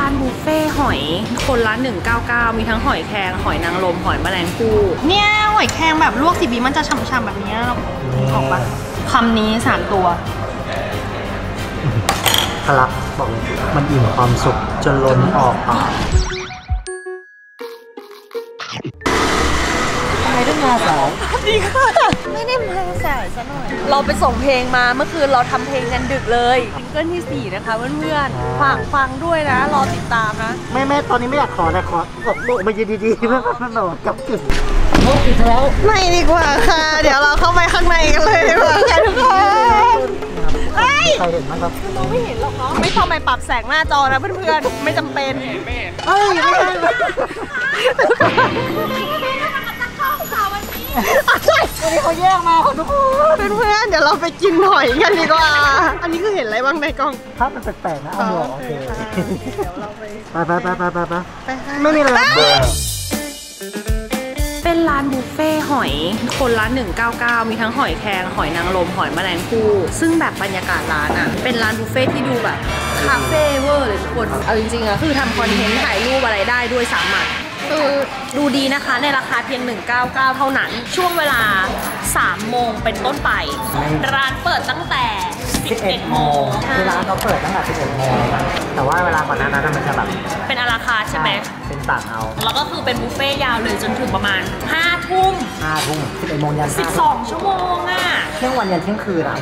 านบุฟเฟ่หอยคนละ199มีทั้งหอยแครงหอยนางรมหอยแมลงภู่เนี่ยหอยแครงแบบลวก10 วิมันจะฉ่ำๆแบบนี้เราออกปะคำนี้3 ตัวทะลักบอกเลยมันอิ่มความสุขจนล้นออกปากไม่ได้มาสายดีค่ะไม่ได้มาสายซะหน่อยเราไปส่งเพลงมาเมื่อคืนเราทำเพลงกันดึกเลยซิงเกิลที่4นะคะเพื่อนๆฝากฟังด้วยนะรอติดตามนะแม่ตอนนี้ไม่อยากขอแต่ขอบอกโลกมาดีๆไม่ต้องหนอนกับกึ่งโลกอีกแล้วไม่ดีกว่าค่ะเดี๋ยวเราเข้าไปข้างในกันเลยดีกว่าค่ะทุกคนใครเห็นมั้งครับเราไม่เห็นหรอกเนาะไม่ต้องไปปรับแสงหน้าจอนะเพื่อนๆไม่จำเป็นเอ้ยไม่ได้วันนี้เขาแยกมาทุกคนเพื่อนๆเดี๋ยวเราไปกินหอยกันดีกว่าอันนี้คือเห็นอะไรบ้างในกล้องภาพมันแปลกๆนะเอาโอเคเดี๋ยวเราไปไม่มีอะไรเป็นร้านบุฟเฟ่หอยคนละ199มีทั้งหอยแครงหอยนางรมหอยแมลงภู่ซึ่งแบบบรรยากาศร้านอ่ะเป็นร้านบุฟเฟ่ที่ดูแบบคาเฟ่เวอร์เลยทุกคนเอาจริงๆอ่ะคือทำคอนเทนต์ถ่ายรูปอะไรได้ด้วยสามารถคือดูดีนะคะในราคาเพียง199เท่านั้นช่วงเวลา3 โมงเป็นต้นไปร้านเปิดตั้งแต่11 โมงคือร้านเขาเปิดตั้งแต่11 โมงแต่ว่าเวลาก่อนหน้านั้นมันจะแบบเป็นอาราคาใช่ไหมเป็นต่างเอาแล้วก็คือเป็นบุฟเฟ่ยาวเลยจนถึงประมาณ5 ทุ่ม11 โมงยัน12 ชั่วโมงอ่ะเที่ยงวันยันเที่ยงคืนอ่ะ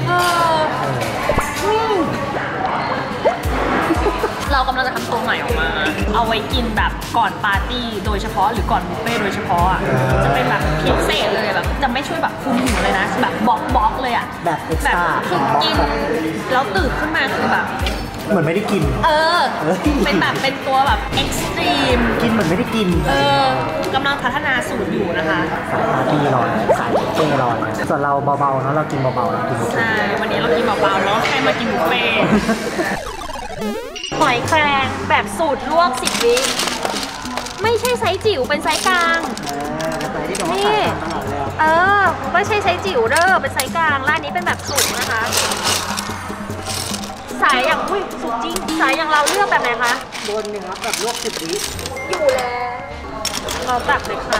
เรากำลังจะทำตัวใหม่ออกมาเอาไว้กินแบบก่อนปาร์ตี้โดยเฉพาะหรือก่อนบุฟเฟ่โดยเฉพาะอ่ะจะเป็นแบบพิเศษเลยแบบจะไม่ช่วยแบบคุมหิวเลยนะแบบบล็อกเลยอ่ะแบบคือกินแล้วตื่นขึ้นมาคือแบบเหมือนไม่ได้กินเป็นแบบเป็นตัวแบบเอ็กซ์ตรีมกินเหมือนไม่ได้กินกำลังพัฒนาสูตรอยู่นะคะสายปาร์ตี้รอสายบุฟเฟ่รอส่วนเราเบาๆเนาะเรากินเบาๆกินใช่วันนี้เรากินเบาๆแล้วแค่มากินบุฟเฟ่หอยแครงแบบสูตรลวก10 วิไม่ใช่ไซส์จิ๋วเป็นไซส์กลางนี่ไม่ใช่ไซส์จิ๋วเด้อเป็นไซส์กลางร้านนี้เป็นแบบสูตรนะคะสายอย่างสูตรจริงสายอย่างเราเลือกแบบไหนคะโดนหนึ่งครับแบบลวก10 วิอยู่แล้วเราตักเลยค่ะ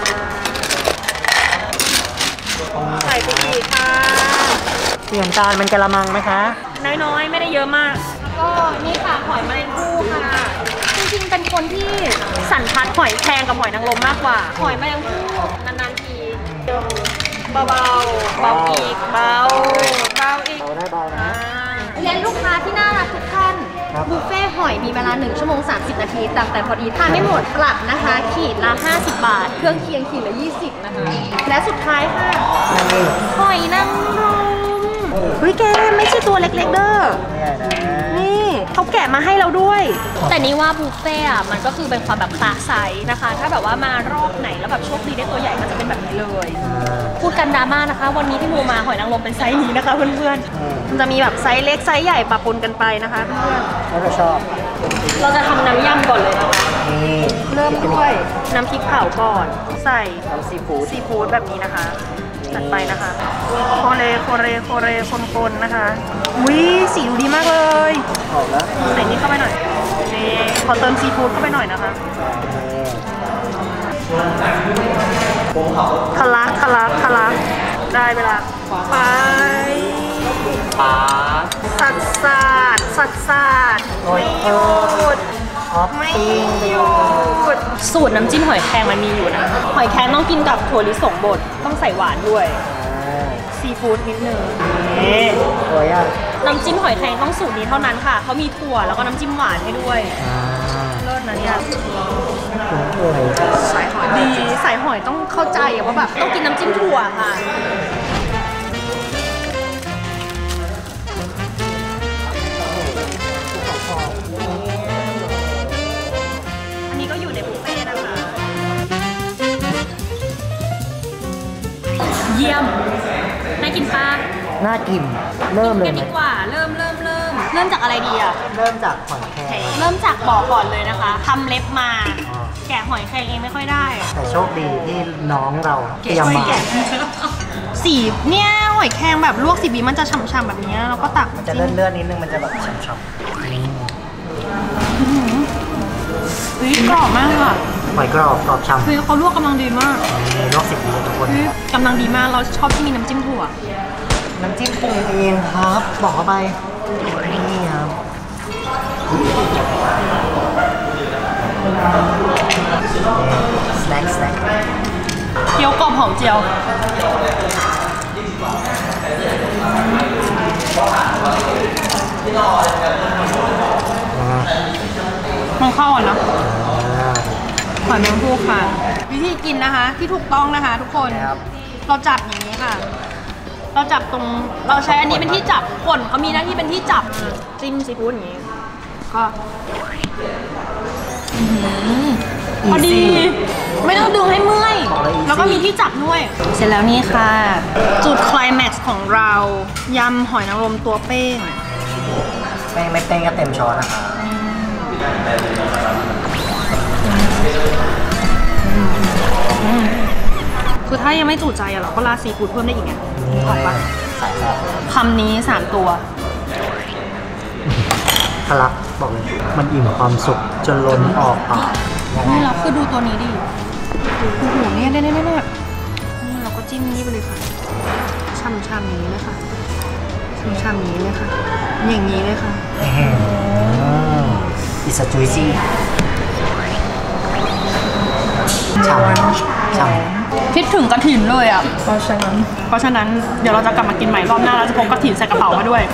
ใส่ไปอีกค่ะเปลี่ยนจานเป็นกะละมังไหมคะน้อยๆไม่ได้เยอะมากก็นี่ค่ะหอยแมลงภู่ค่ะจริงๆเป็นคนที่สันทัดหอยแครงกับหอยนางรมมากกว่าหอยแมลงภู่นานๆทีเบาอีกเบาอีกได้เบานะเรียนลูกค้าที่น่ารักทุกท่านบุฟเฟ่หอยมีเวลา1 ชั่วโมง 30 นาทีแต่พอดีทานไม่หมดปรับนะคะขีดละ50 บาทเครื่องเคียงขีดละ20นะคะและสุดท้ายค่ะหอยนางรมเฮ้ยแกไม่ใช่ตัวเล็กๆเด้อนี่เขาแกะมาให้เราด้วยแต่นี่ว่าบุฟเฟ่อะมันก็คือเป็นความแบบคลาสไซส์นะคะถ้าแบบว่ามารอบไหนแล้วแบบโชคดีได้ตัวใหญ่ก็จะเป็นแบบนี้เลยพูดกันดราม่านะคะวันนี้ที่มูมาหอยนางรมเป็นไซส์นี้นะคะเพื่อนๆมันจะมีแบบไซส์เล็กไซส์ใหญ่ปะปนกันไปนะคะเพื่อนๆเราชอบเราจะทำน้ำยำก่อนเลยนะคะเริ่มด้วยน้ำพริกเผาก่อนใส่น้ำซีฟู้ดแบบนี้นะคะจัดไปนะคะโคเรคนนะคะอุ้ยสีดูดีมากเลยใส่นี่เข้าไปหน่อยนี่ขอเติมซีฟู้ดเข้าไปหน่อยนะคะทะลักได้เวลาไปสัดไม่หยุดสูตรน้ำจิ้มหอยแครงมันมีอยู่นะหอยแครงต้องกินกับถั่วลิสงบดต้องใส่หวานด้วยซีฟู้ดนิดนึงน้ำจิ้มหอยแครงต้องสูตรนี้เท่านั้นค่ะเขามีถั่วแล้วก็น้ำจิ้มหวานให้ด้วยเลิศนะเนี่ยสายหอยดีสายหอยต้องเข้าใจว่าแบบต้องกินน้ำจิ้มถั่วค่ะอันนี้ก็อยู่ในบุฟเฟ่นะคะเยี่ยมน่ากินปะน่ากินเริ่มเลยดีกว่าเริ่มจากอะไรดีอ่ะเริ่มจากหอยแครงเริ่มจากบอกก่อนเลยนะคะทำเล็บมาแกะหอยแครงเองไม่ค่อยได้แต่โชคดีที่น้องเราเตรียมมาสีเนี่ยหอยแครงแบบลวก10 วิมันจะฉ่ำๆแบบนี้เราก็ตักมันจะเลื่อนนิดนึงมันจะแบบฉ่ำๆนี่กรอบมากค่ะหอยกรอบกรอบฉ่ำคือเขาลวกกำลังดีมากลวก10 วิทุกคนกำลังดีมากเราชอบที่มีน้ำจิ้มถั่วน้ำจิ้มปรุงเองครับบอกเข้าไปนี่ครับสแน็คสแน็คเกี๊ยวกรอบหอมเจียวมันเข้าอ่ะนะหอยแมงภู่ค่ะ วิธีกินนะคะที่ถูกต้องนะคะทุกคนครับเราจับอย่างนี้ค่ะ เราจับตรงเราใช้อันนี้เป็นที่จับขนเขามีหน้าที่เป็นที่จับจิ้มซีฟู้ดอย่างนี้ก็พอดีไม่ต้องดึงให้เมื่อยแล้วก็มีที่จับด้วยเสร็จแล้วนี่ค่ะ จุดไคลแม็กซ์ของเรายำหอยนางรมตัวเป้งแป้งไม่เป้งก็เต็มช้อนนะครับคือถ้ายังไม่จุใจอะเราก็ราดซีฟู้ดเพิ่มได้อีกไงออกปะใส่ครับคำนี้3 ตัวทะลักบอกเลยมันอิ่มความสุขจนล้นออกปากนี่เราคือดูตัวนี้ดิโอ้โหเนี่ยเนี่ยนี่เราก็จิ้มนี่ไปเลยค่ะช่ำๆอย่างนี้เลยค่ะช่ำๆอย่างนี้เลยค่ะอย่างนี้เลยค่ะอิสจุยซี่ฉ่ำฉ่ำคิดถึงกระถิ่นเลยอ่ะเพราะฉะนั้นเดี๋ยวเราจะกลับมากินใหม่รอบหน้าเราจะพกกระถิ่นใส่กระเป๋ามาด้วย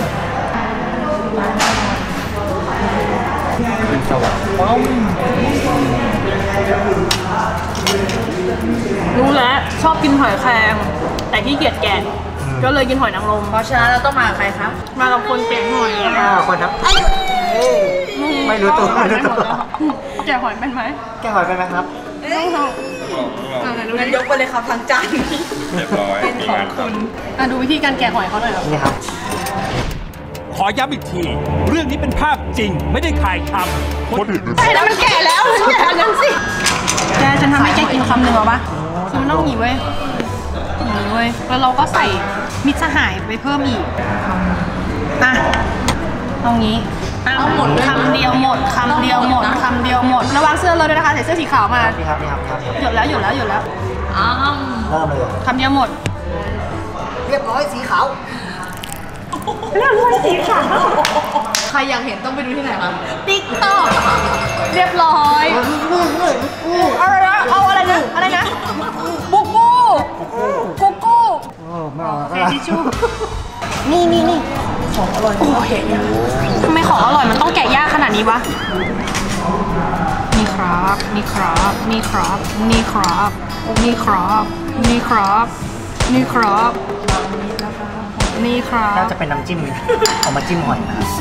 รู้แล้วชอบกินหอยแครงแต่ขี้เกียจแกะก็เลยกินหอยนางรมเพราะฉะนั้นเราต้องมาใครครับมากับคนแกะหอยคนครับไม่รู้ตัวไม่รู้ตัวแกะหอยเป็นไหมแกหอยเป็นไหมครับงั้นยกไปเลยครับทางจานเรียบร้อยมีงานครับดูวิธีการแกะหอยเขาหน่อยครับนี่ครับขอย้ำอีกที เรื่องนี้เป็นภาพจริงไม่ได้ถ่ายทำคนอื่นใช่แล้วมันแก่แล้วแก่นั้นสิแกฉันทำให้แกกินคำหนึ่งหรอปะคือมันต้องหนีเว้ยหนีเว้ยแล้วเราก็ใส่มิตรสหายไปเพิ่มอีกอ่ะตรงนี้เอาหมดคำเดียวหมดคำเดียวหมดคำเดียวหมดระวังเสื้อเลยด้วยนะคะใส่เสื้อสีขาวมานี่ครับนี่ครับครับหยดแล้วเริ่มเลยเริ่มเลยคำเดียวหมดเรียบร้อยสีขาวใครอยากเห็นต้องไปดูที่ไหนคะติ๊กต็อกเรียบร้อยอะไรนะเอาอะไรนะอะไรนะบุกบูกุ๊กกู้เซจิชูนี่ของอร่อยทำไมของอร่อยมันต้องแกะยากขนาดนี้วะนี่ครับนี่ครับนี่ครับนี่ครับนี่ครับนี่ครับนี่ครับนี่ครับน่าจะเป็นน้ำจิ้มเอามาจิ้มหอยนะครับ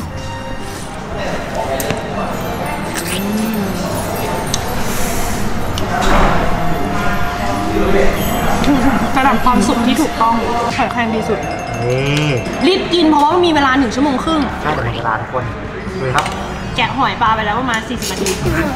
ระดับความสุขที่ถูกต้องหอยแครงดีสุดนี่รีบกินเพราะว่ามันมีเวลา1 ชั่วโมงครึ่งใช่แต่เป็นเวลาทุกคนดูครับแกะหอยปลาไปแล้วประมาณ40 นาที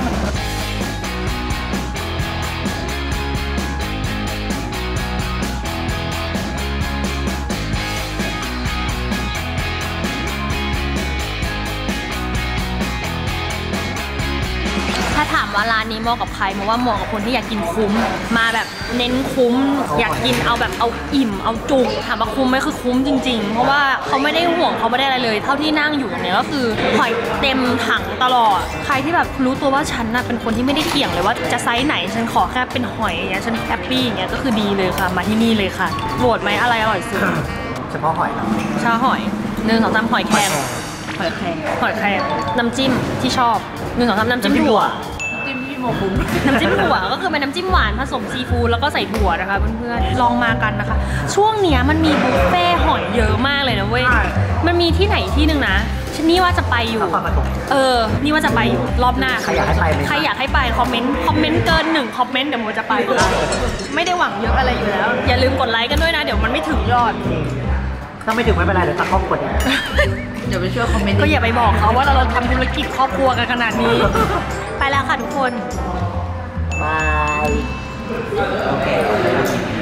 ถ้าถามว่าร้านนี้เหมาะกับใครมาว่าเหมาะกับคนที่อยากกินคุ้มมาแบบเน้นคุ้ม อยากกินเอาแบบเอาอิ่มเอาจุกถามว่าคุ้มไหมคือคุ้มจริงๆเพราะว่าเขาไม่ได้ห่วงเขาไม่ได้อะไรเลย เท่าที่นั่งอยู่ตรงนี้ก็คือหอยเต็มถังตลอดใครที่แบบรู้ตัวว่าฉันน่ะเป็นคนที่ไม่ได้เกี่ยงเลยว่าจะไซส์ไหนฉันขอแค่เป็นหอยอย่างเงี้ยฉันแฮปปี้อย่างเงี้ยก็คือดีเลยค่ะมาที่นี่เลยค่ะโหวตไหมอะไรอร่อยสุดเฉพาะหอยนะชาหอย1 2 3หอยแครงหอยแครงน้ำจิ้มที่ชอบ1 2 3น้ำจิ้มถั่วน้ำจิ้มถั่วก็คือเป็นน้ำจิ้มหวานผสมซีฟู้ดแล้วก็ใส่ถั่วนะคะเพื่อนๆลองมากันนะคะ ช่วงเนี้ยมันมีบุฟเฟ่หอยเยอะมากเลยนะเว้ยมันมีที่ไหนที่หนึ่งนะนี่ว่าจะไปอยู่นี่ว่าจะไปอยู่รอบหน้าใครอยากให้ไปเลยใครอยากให้ไปคอมเมนต์เกิน1 คอมเมนต์เดี๋ยวโมจะไปไม่ได้หวังเยอะอะไรอยู่แล้วอย่าลืมกดไลค์กันด้วยนะเดี๋ยวมันไม่ถึงยอดถ้าไม่ถึงไม่เป็นไรเดี๋ยวตัดข้อกดเองก็อย่าไปบอกเขาว่าเราทำธุรกิจครอบครัวกันขนาดนี้ ไปแล้วค่ะทุกคนบาย